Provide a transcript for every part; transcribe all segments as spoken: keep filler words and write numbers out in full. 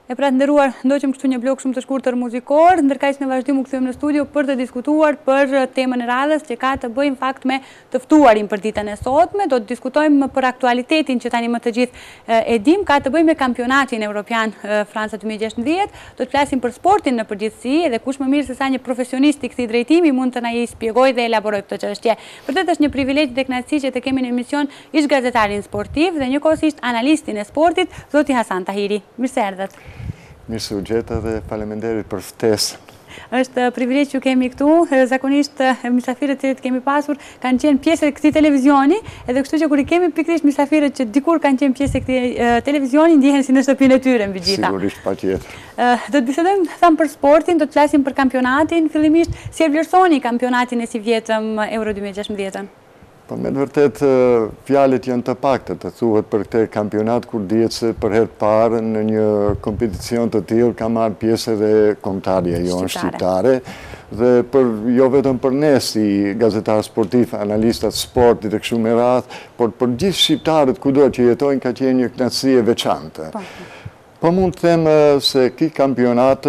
E pra të nderuar, ndoqëm kështu një blok shumë të shkurtër muzikor, ndërkaq me vazhdim u kthyer në studio për të diskutuar për temën e radhës që ka të bëjë në fakt me të ftuarin për ditën e sotme. Do të diskutojmë për aktualitetin që tani më të gjithë e dim, ka të bëjë me kampionatin evropian Franca dy mijë e gjashtëdhjetë. Do të flasim për sportin në përgjithësi, edhe kush më mirë se sa një profesionist i këtij drejtimi mund të na i shpjegojë dhe elaborojë këtë çështje. Vërtet është një privilegj dhe kënaqësi që të kemi në emision ish gazetarin sportiv dhe njëkohësisht analistin e sportit, zoti Hasan Tahiri. Mirë se erdhët. Mirë se u gjeta dhe faleminderit për ftesën. Është privilegj që kemi këtu, zakonisht mysafirët që kemi pasur kanë qenë pjesë e këtij televizioni, edhe kështu që kur i kemi pikërisht mysafirët që dikur kanë qenë pjesë e këtij televizioni, ndihen si në shtëpinë e tyre mbi gjitha. Sigurisht, patjetër. Do të bisedojmë thamë për sportin, do të flasim për kampionatin, fillimisht si e vlerësoni kampionatin e si vjetëm Euro dy mijë e gjashtëdhjetë? Po me të vërtet fjalët janë të pakta të thuhet për këtë kampionat, kur dihet se për herë të parë në një kompeticion të tillë ka marrë pjesë edhe kombëtarja jonë shqiptare dhe për jo vetëm për ne si gazetar sportiv, analistat sportit e kështu me radhë, por për gjithë shqiptarët kudo që jetojnë ka qenë një kënaqësi e veçantë. Po mund të them se ky kampionat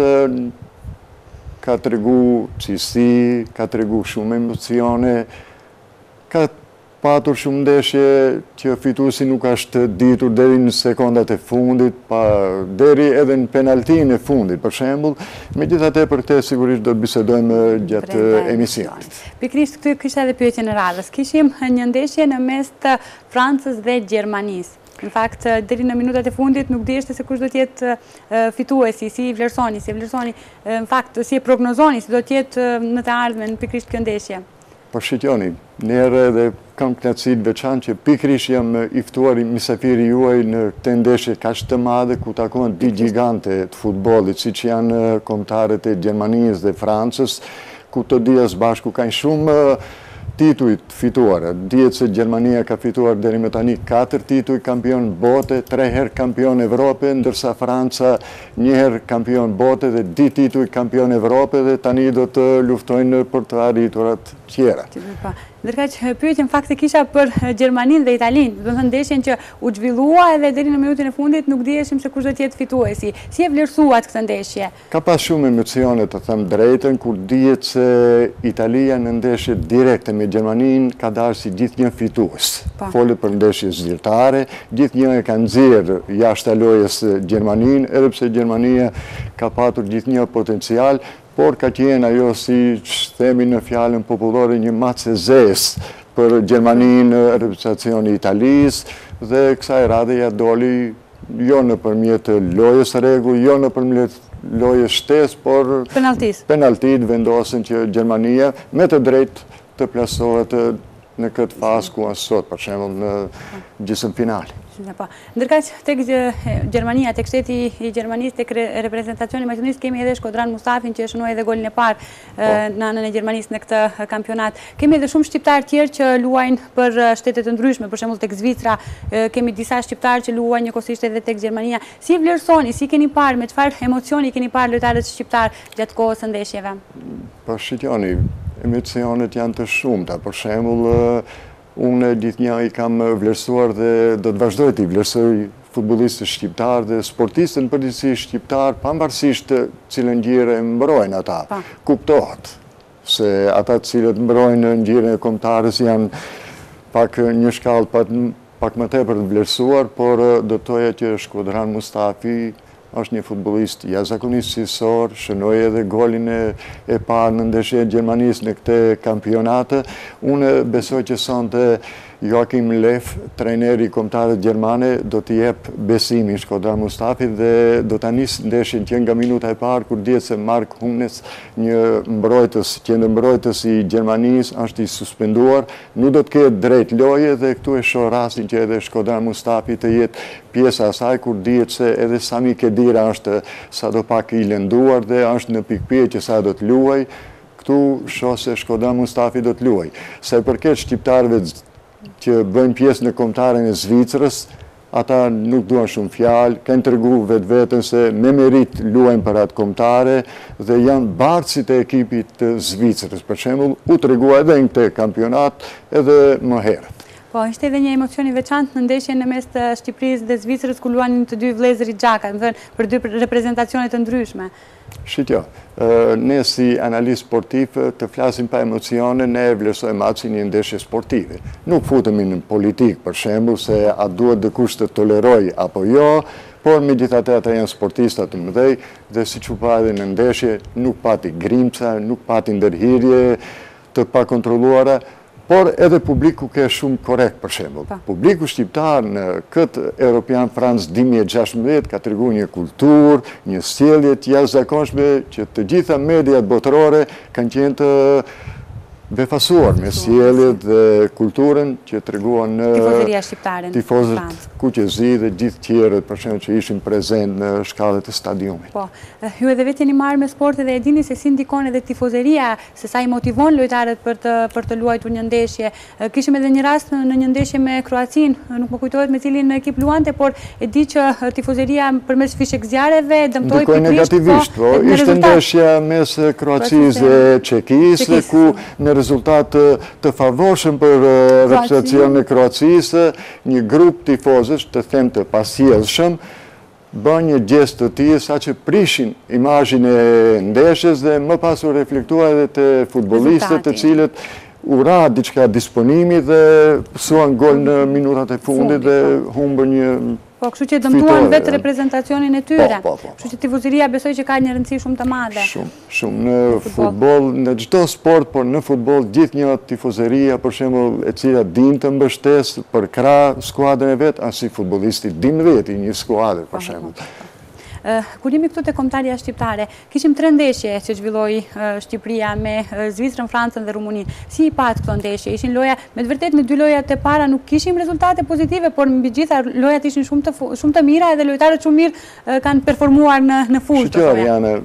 ka tregu çisti, ka tregu shumë emocione, ka patur shumë ndeshje që fituesi nuk është ditur deri në sekondat e fundit, pa deri edhe në penaltinë e fundit, për shembull. Megjithatë për këtë sigurisht do të bisedojmë gjatë emisionit. Pikërisht këtu kisha edhe pyetjen e radhës. Kishim një ndeshje në mes të Francës dhe Gjermanisë. Në fakt, deri në minutat e fundit nuk diheshte se kush do të jetë fituesi, si i vlerësoni, si e vlerësoni, në fakt, si e prognozoni, si do të jetë në të ardhmen pikërisht kjo ndeshje. Po shqitjoni, njerë edhe kam kënaqësinë të veçantë që pikërisht jam i ftuar mysafiri juaj në këtë ndeshje kaq të madhe ku takohen dy gjigante të futbollit, siç janë kombëtarët e Gjermanisë dhe Francës, ku të dyja së bashku kanë shumë tituj të fituara. Dihet se Gjermania ka fituar deri më tani katër tituj kampion bote, tre herë kampion Evrope, ndërsa Franca një herë kampion bote dhe di tituj kampion Evrope dhe tani do të luftojnë për të arriturat tjera. Ndërkaq pyetjen fakti kisha për Gjermaninë dhe Italinë, do të thënë ndeshjen që u zhvillua edhe deri në minutën e fundit nuk diheshim se kush do të jetë fituesi. Si e vlerësuat këtë ndeshje? Ka pas shumë emocione, të them drejtën, kur dihet se Italia në ndeshje direkte me Gjermaninë ka dalë si gjithnjë fitues. Folet për ndeshje zyrtare, gjithnjë e ka nxjerrë jashtë lojës Gjermaninë, edhe pse Gjermania ka patur gjithnjë potencial, por ka qenë ajo, si që themi në fjalën popullore, një macë e zezë për Gjermaninë në reprezentacioni i Italisë dhe kësaj radhe ja doli jo nëpërmjet lojës rregull, jo nëpërmjet lojës shtesë, por penaltit vendosen që Gjermania me të drejtë të plasohet në këtë fazë ku është sot, për shembull në gjysmëfinale. Ndërkaq tek Gjermania, tek shteti i Gjermanisë, tek reprezentacioni maqedonisë kemi edhe Shkodran Mustafin që shënoi edhe golin e parë në anën e Gjermanisë në këtë kampionat. Kemi edhe shumë shqiptarë tjerë që luajnë për shtete të ndryshme, për shembull tek Zvicra, kemi disa shqiptarë që luajnë njëkohësisht edhe tek Gjermania. Si vlerësoni, si keni parë, me çfarë emocioni keni parë lojtarët shqiptar gjatë kohës së ndeshjeve? Po shqitjoni, emocionet janë të shumta, për shembull unë gjithnjë i kam vlerësuar dhe do të vazhdoj të i vlerësoj futbollistët shqiptar dhe sportistët në përgjithësi shqiptar, pavarësisht cilën ngjyrë mbrojnë ata. Kuptohet se ata të cilët mbrojnë ngjyrën e kombëtarës janë pak një shkallë pak më tepër të vlerësuar, por do të thoja që Shkodran Mustafi është një futbollist jashtëzakonisht cilësor, shënoi edhe golin e parë në ndeshjen e Gjermanisë në këtë kampionat. Unë besoj që sonte Joachim Löw, trajneri i kombëtarëve gjermane, do t'i jep besimin Shkodran Mustafi dhe do ta nisë ndeshjen që nga minuta e parë, kur dihet se Mark Hunes, një mbrojtës, qendër mbrojtës i Gjermanisë, është i suspenduar, nuk do të ketë drejt loje dhe këtu e shoh rastin që edhe Shkodran Mustafi të jetë pjesa asaj, kur dihet se edhe Sami Khedira është sadopak i lënduar dhe është në pikpyetje që sa do të luajë. Këtu shoh se Shkodran Mustafi do të luajë. Sa i përket shqiptarëve që bëjnë pjesë në kombëtaren e Zvicrës, ata nuk duan shumë fjalë, kanë tregu vetë vetën se me merit luajnë për atë kombëtare dhe janë bartësit e ekipit të Zvicrës. Për shembull, u tregua edhe në këtë kampionat edhe më herët. Po, ishte edhe një emocion i veçantë në ndeshjen në mes të Shqipërisë dhe Zvicrës ku luanin të dy vëllezërit Xhaka, më thënë, për dy reprezentacione të ndryshme. Shqitjo, ne si analist sportiv të flasim pa emocione, ne vlerësojmë atë si një ndeshje sportive. Nuk futemi në politikë, për shembull, se a duhet dikush të toleroj apo jo, por me gjithatë ata janë sportistat të mëdhej dhe si që pa edhe në ndeshje, nuk pati grimca, nuk pati ndërhirje të pakontrolluara, por edhe publiku ke shumë korekt, për shembull. Publiku shqiptar në këtë Europian France dy mijë e gjashtëmbëdhjetë ka treguar një kulturë, një sjellje të jashtëzakonshme që të gjitha mediat botërore kanë qenë të befasuar me sjelljet dhe kulturën që treguan në tifozeria shqiptare, tifozët kuqezi dhe gjithë tjerët, për shembull, që ishin prezent në shkallët e stadiumit. Po, ju edhe vetë jeni marrë me sportet dhe e dini se si ndikon edhe tifozeria, se sa i motivon lojtarët për të për të luajtur një ndeshje. Kishim edhe një rast në një ndeshje me Kroacinë, nuk më kujtohet me cilin ekip luante, por e di që tifozeria përmes fishek zjarreve dëmtoi pikërisht negativisht, po, ishte ndeshja mes Kroacisë dhe Çekisë, ku në rezultat të favorshëm për reprezentacionin e Kroacisë, një grup tifozësh, të them të pasjellshëm, bën një gjest të tillë saqë prishin imazhin e ndeshjes dhe më pas u reflektua edhe te futbollistët, të cilët u ra diçka disponimi dhe pësuan gol në minutat e fundit dhe humbën një Po, kështu që dëmtuan vetë reprezentacionin e tyre. Po, po, po. Kështu që tifozeria besoj që ka një rëndësi shumë të madhe. Shumë, shumë. Në futbol, në çdo sport, por në futbol gjithë një tifozeria, për shembull, e cila din të mbështes për krah skuadrën e vet, as si futbollisti dimdhjetë i një skuadre, për shembull. Kur jemi këtu te kombëtarja shqiptare, kishim tre ndeshje që zhvilloi Shqipëria me Zvicrën, Francën dhe Rumaninë. Si i pat këto ndeshje? Ishin loja, me të vërtetë në dy lojat e para nuk kishim rezultate pozitive, por mbi gjitha lojat ishin shumë të shumë të mira dhe lojtarët shumë mirë kanë performuar në në fushë. Shqipëria janë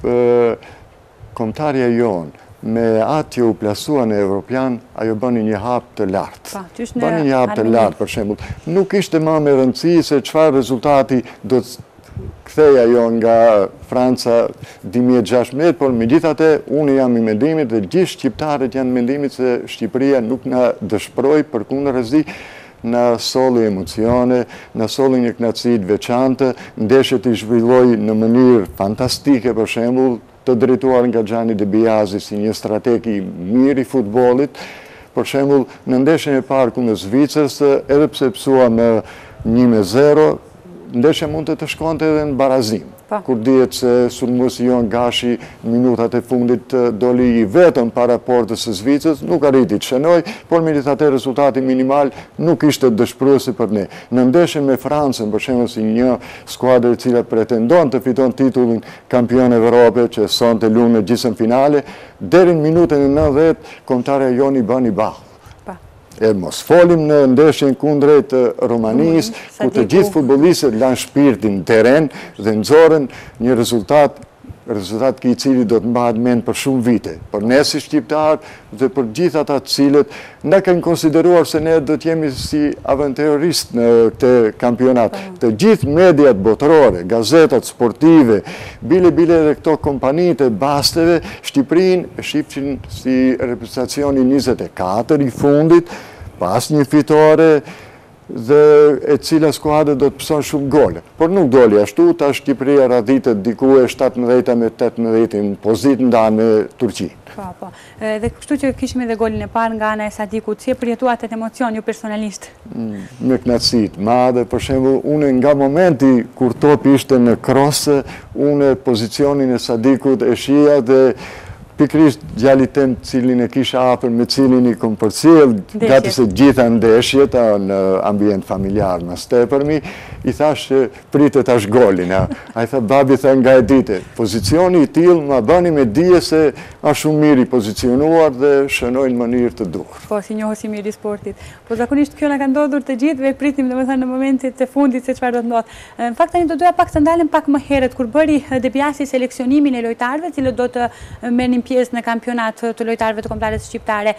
kombëtarja jonë me atë që u plasua në Evropian, ajo bëni një hap të lartë. Bëni një hap të lartë, për shembull. Nuk ishte më me rëndësi se çfarë rezultati do të ktheja jo nga Franca dy mijë e gjashtëmbëdhjetë, por megjithatë unë jam i mendimit dhe gjithë shqiptarët janë mendimit se Shqipëria nuk na dëshpëroi, përkundërzi na solli emocione, na solli një kënaqësi të veçantë, ndeshjet i zhvilloi në mënyrë fantastike, për shembull, të drejtuar nga Gianni De Biasi si një strateg i mirë i futbollit. Për shembull, në ndeshjen e parë kundër Zvicrës, edhe pse psua me një me zero, ndeshja mund të të shkonte edhe në barazim. Kur dihet se sulmuesi Jon Gashi minutat e fundit doli i vetëm para portës së Zvicrës, nuk arriti të shënoj, por megjithatë rezultati minimal nuk ishte dëshpëruesi për ne. Në ndeshjen me Francën, për shembull, si një skuadër e cila pretendon të fiton titullin kampion Evrope, që sonte luan në gjysmëfinale, deri në minutën e nëntëdhjetë kombëtarja jonë i bën i ball. E mos folim në ndeshjen kundrejt Romanisë, ku të gjithë futbollistët lanë shpirtin në teren dhe nxorën një rezultat, rezultat i cili do të mbahet mend për shumë vite. Për ne si shqiptarë dhe për gjithë ata të cilët na kanë konsideruar se ne do të jemi si aventuristë në këtë kampionat. Të gjithë mediat botërore, gazetat sportive, bile bile edhe këto kompanitë e basteve, Shqipërinë e shifshin si reprezentacioni njëzet e katër i fundit, pas një fitore dhe e cila skuadër do të pëson shumë gole. Por nuk doli ashtu, ta Shqipëria radhitët diku e shtatëmbëdhjetë me tetëmbëdhjetë në pozitë nda me Turqinë. Po, po. Dhe kështu që kishim edhe golin e parë nga ana e Sadikut, si e përjetuat atë emocion ju personalisht? Me kënaqësi të madhe, për shembull, unë nga momenti kur topi ishte në krosë, unë pozicionin e Sadikut e shija dhe pikrisht djalit tem cilin e kisha afër me cilin i kom përcjell gati se gjitha ndeshjet në ambient familjar mas tepërmi, i thash që pritet tash golin. A i tha, babi tha nga e dite, pozicioni i tillë ma bëni me dije se a shumë mirë i pozicionuar dhe shënojnë mënyrë të duhur. Po, si njohës i mirë i sportit. Po zakonisht kjo na ka ndodhur të gjithëve, pritim domethënë në momentit e fundit se çfarë do të ndodh. Në fakt tani do doja pak të ndalem pak më herët kur bëri De Biasi seleksionimin e lojtarëve, cilët do të merrnin pjesë në kampionat të lojtarëve të kombëtarës shqiptare.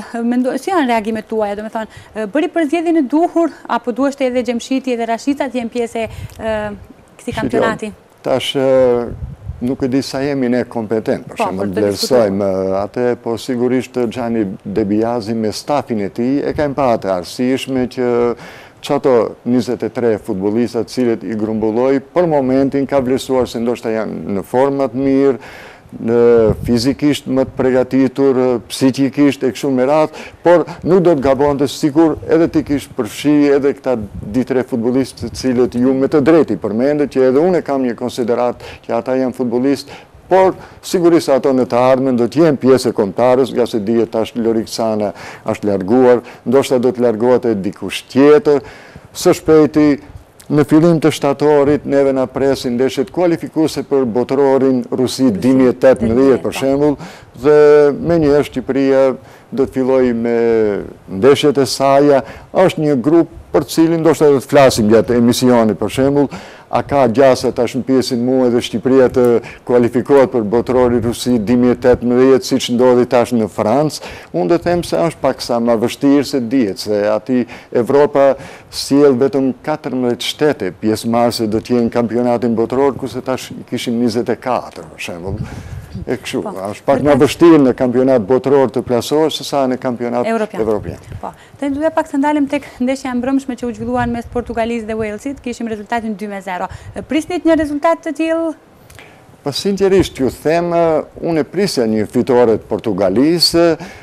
Si janë reagimet tuaja, domethënë, bëri përzgjedhjen e duhur apo duheshte edhe Xhemshiti edhe Rashita të jenë pjesë e këtij kampionati? Tash nuk e di sa jemi ne kompetent, për shembull, vlerësojmë atë, po sigurisht Gianni De Biasi me stafin e tij e kanë pa të arsyeshme që çato njëzet e tre futbollistat cilët i grumbulloi për momentin ka vlerësuar se ndoshta janë në formë të mirë, në fizikisht më të përgatitur, psikikisht e kështu me radhë, por nuk do të gabonte sikur edhe ti kish përfshi edhe këta di tre futbollistë të cilët ju me të drejtë i përmendet, që edhe unë kam një konsiderat që ata janë futbollistë, por sigurisht ato në të ardhmen do të jenë pjesë e kombëtarës, nga se dihet tash Lorik Sana është larguar, ndoshta do të largohet edhe dikush tjetër, së shpejti. Në fillim të shtatorit, neve na presin ndeshjet kualifikuese për botërorin Rusi dy mijë e tetëmbëdhjetë për shembull, dhe menjëherë Shqipëria do të fillojë me ndeshjet e saj, është një grup për cilin ndoshta do të flasim gjatë emisionit për shembull, a ka gjasa tash në pjesën mua edhe Shqipëria të kualifikohet për botërorin Rusi dy mijë e tetëmbëdhjetë, siç ndodhi tash në Francë, unë do të them se është pak sa më vështirë se dihet, se aty Evropa sjell vetëm katërmbëdhjetë shtete pjesëmarrëse do të jenë kampionatin botëror, kurse tash kishim njëzet e katër për shembull. E kështu, është pak më vështirë në kampionat botëror të plasohesh se sa në kampionat evropian. Po. Të duhet pak të ndalem tek ndeshja e mbrëmshme që u zhvilluan mes Portugalisë dhe Walesit, kishim rezultatin dy me zero. Prisnit një rezultat të tillë? Po sinqerisht ju them, unë e prisja një fitore të Portugalisë,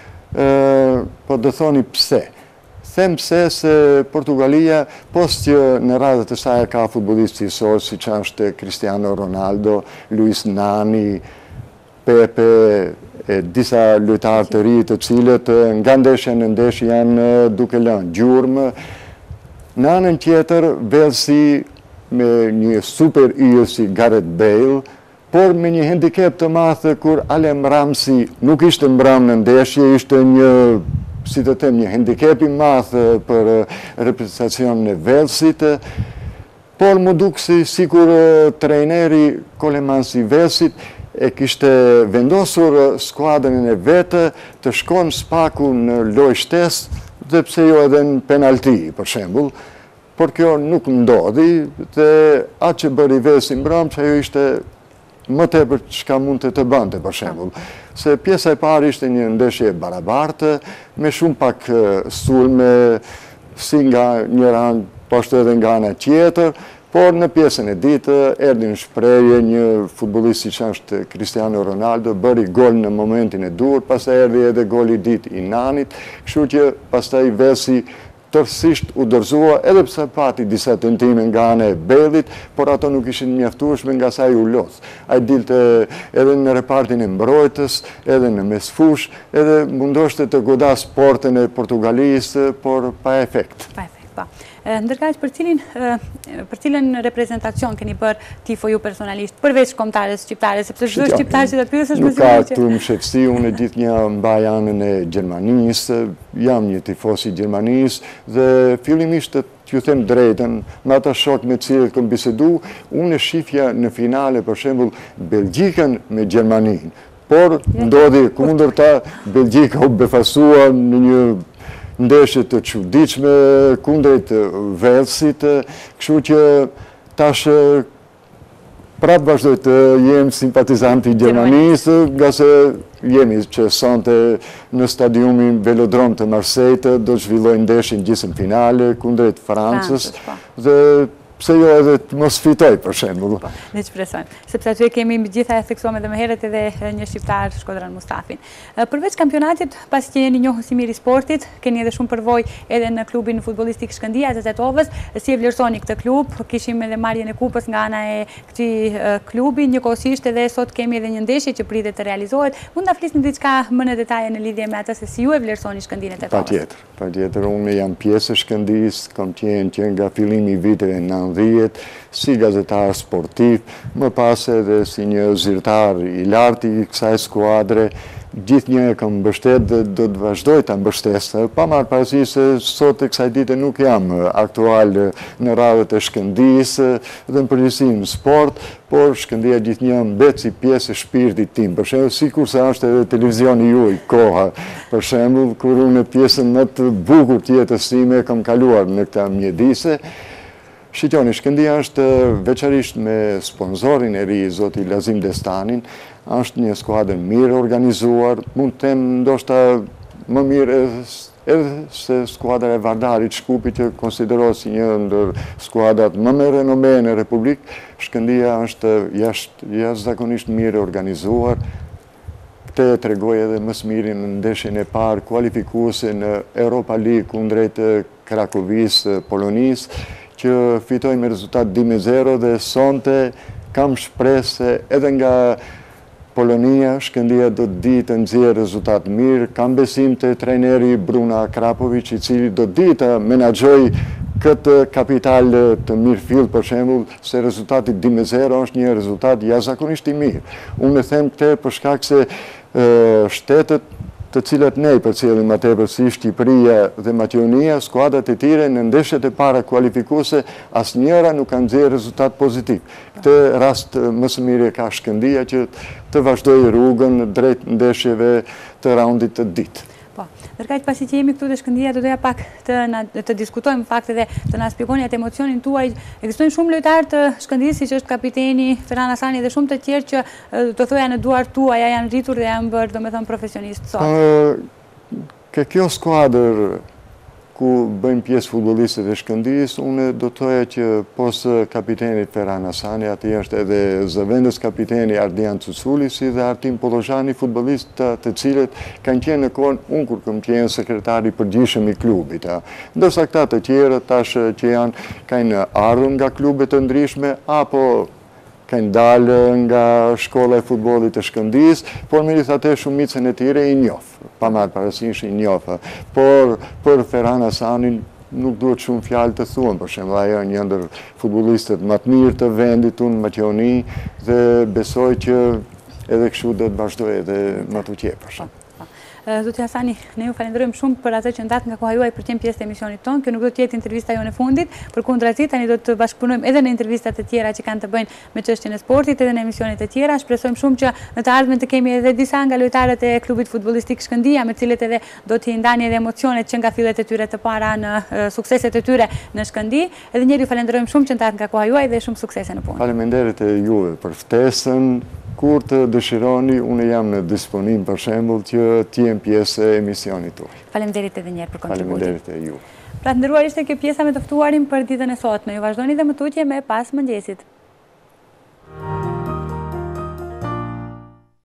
po do thoni pse. Them pse se Portugalia, post që në radhët e saj ka futbollisti sot, si që është Cristiano Ronaldo, Luis Nani, Pepe, e disa lojtarë të ri të cilët nga ndeshja në ndeshje janë duke lënë gjurmë. Në anën tjetër, Velsi me një super yje si Gareth Bale, por me një handicap të madh kur Alem Ramsi nuk ishte mbrëm në ndeshje, ishte një, si të them, një handicap i madh për reprezentacionin e Velsit, por më duk si sikur trejneri Colemansi Velsit e kishte vendosur skuadrën e vetë të shkon spaku në lojë shtesë, dhe pse jo edhe në penalti, për shembull, por kjo nuk ndodhi, dhe atë që bëri Velsi mbrëm, që ajo ishte më tepër çka mund të të bënte, për shembull. Se pjesa e parë ishte një ndeshje barabartë, me shumë pak sulme, si nga njëra anë, po ashtu edhe nga ana tjetër, por në pjesën e ditë erdhi në shprehje një futbollist që është Cristiano Ronaldo, bëri gol në momentin e dur, pastaj erdhi edhe goli i ditë i Nanit, kështu që pastaj Velsi tërësisht u dorëzua, edhe pse pati disa tentime nga ana e Bellit, por ato nuk ishin mjaftueshme nga sa u lodh. Ai dilte edhe në repartin e mbrojtës, edhe në mesfush, edhe mundoshte të godas portën e Portugalisë, por pa efekt. Pa efekt, po. Ndërkaq për cilin për cilën reprezentacion keni bërë tifo ju personalisht, përveç kombëtarës shqiptare, sepse çdo shqiptar që të pyesësh më sigurisht. Nuk ka këtu më shefsi, unë gjithnjë mbaj anën e Gjermanisë, jam një tifos i Gjermanisë dhe fillimisht t'ju them drejtën, me ata shok me cilët kam bisedu, unë e shifja në finale për shembull Belgjikën me Gjermaninë. Por ndodhi kundërta, Belgjika u befasua në një ndeshje të çuditshme kundrejt Velsit, kështu që tash prap vazhdoj të jem simpatizant i Gjermanisë, nga se jemi që sonte në stadiumin Velodrom të Marseille do të zhvillojë ndeshjen gjysmë finale kundrejt Francës dhe pse jo edhe të mos fitoj, për shembull. Ne shpresojmë, sepse aty kemi mbi gjitha e theksuam edhe më herët edhe një shqiptar, Shkodran Mustafin. Përveç kampionatit, pasi që jeni njohës i mirë i sportit, keni edhe shumë përvojë edhe në klubin futbollistik Shkëndija të Tetovës, si e vlerësoni këtë klub? Kishim edhe marrjen e kupës nga ana e këtij klubi, njëkohësisht edhe sot kemi edhe një ndeshje që pritet të realizohet. Mund ta flisni diçka më në detaje në lidhje me atë se si ju e vlerësoni Shkëndinë e Tetovës? Patjetër, patjetër, unë jam pjesë e Shkëndijës, kam qenë që nga fillimi i viteve nëntëdhjetë, si gazetar sportiv, më pas edhe si një zyrtar i lartë i kësaj skuadre, gjithnjë e kam mbështet dhe do të vazhdoj ta mbështes, pa marrë parasysh se sot e kësaj dite nuk jam aktual në radhët e Shkëndijës dhe në përgjithësi në sport, por Shkëndija gjithnjë mbet si pjesë e shpirtit tim, për shembull, sikurse është edhe televizioni juaj koha, për shembull, kur unë pjesën më të bukur të jetës time kam kaluar në këtë mjedise. Shqitjoni, Shkëndia është veçarisht me sponsorin e ri, zoti Lazim Destanin, është një skuadër mirë organizuar, mund të them ndoshta më mirë edhe se skuadra e Vardarit Shkupi, që konsiderohet si një ndër skuadrat më me renome në Republikë. Shkëndia është jashtëzakonisht mirë organizuar. Këtë e tregoj edhe më së miri në ndeshjen e parë kualifikuese në Europa League kundrejt Krakovis, Polonis, që fitoj me rezultat dy me zero dhe sonte kam shpresë edhe nga Polonia, Shkëndia do të di të nxjerrë rezultat mirë. Kam besim te trajneri Bruna Krapovic, i cili do të di të menaxhoj këtë kapital të Mirfield, për shembull, se rezultati dy me zero është një rezultat jashtëzakonisht i mirë. Unë e them këtë për shkak se shtetet të cilat ne i përcjellim më tepër, si Shqipëria dhe Maqedonia, skuadrat e tjera në ndeshjet e para kualifikuese asnjëra nuk ka nxjerrë rezultat pozitiv. Këtë rast më së miri ka Shkëndia, që të vazhdojë rrugën drejt ndeshjeve të raundit të dytë. Po, ndërkaq pasi që jemi këtu te Shkëndia, do doja pak të na, të diskutojmë fakt edhe të na shpjegoni atë emocionin tuaj. Ekzistojnë shumë lojtarë të Shkëndisë, siç është kapiteni Ferhan Hasani dhe shumë të tjerë që do thoya në duart tuaja janë rritur dhe janë bërë, domethënë, profesionistë sot. Ke kjo skuadër ku bëjmë pjesë futbollistët e Shkëndijës, unë do të thoja që pos kapitenit Ferhan Hasani, aty është edhe zëvendës kapiteni Ardian Cuculi, si dhe Artim Pollozhani, futbollistë të cilët kanë qenë në kohën unë kur kam qenë sekretari i përgjithshëm i klubit. Ndërsa këta të tjerë tash që janë kanë ardhur nga klube të ndryshme apo kanë dalë nga shkolla e futbollit të Shkëndijës, por megjithatë shumicën e tyre i njoh, pa marrë parasysh i njoh. Por për Ferhan Hasanin nuk duhet shumë fjalë të thuhen, për shembull, ai është një ndër futbollistët më të mirë të vendit tonë, Maqedoni, dhe besoj që edhe kështu do të vazhdojë edhe më të tepër. Zoti Hasani, ne ju falenderojmë shumë për atë që ndat nga koha juaj për të qenë pjesë të emisionit tonë. Kjo nuk do të jetë intervista jonë e fundit, përkundrazi tani do të bashkëpunojmë edhe në intervistat të tjera që kanë të bëjnë me çështjen e sportit, edhe në emisionet e tjera. Shpresojmë shumë që në të ardhmen të kemi edhe disa nga lojtarët e klubit futbollistik Shkëndia, me të cilët edhe do t'i ndani edhe emocionet që nga fillet e tyre të para në sukseset e tyre në Shkëndi. Edhe një herë ju falenderojmë shumë që ndat nga koha juaj dhe shumë suksese në punë. Faleminderit e juve për ftesën. Kur të dëshironi, unë jam në disponim, për shembull, që të jem pjesë e emisionit tuaj. Faleminderit edhe një herë për kontributin. Faleminderit e ju. Pra të nderuar, ishte kjo pjesa me të ftuarin për ditën e sotme. Ju vazhdoni dhe më tutje me Pas Mëngjesit.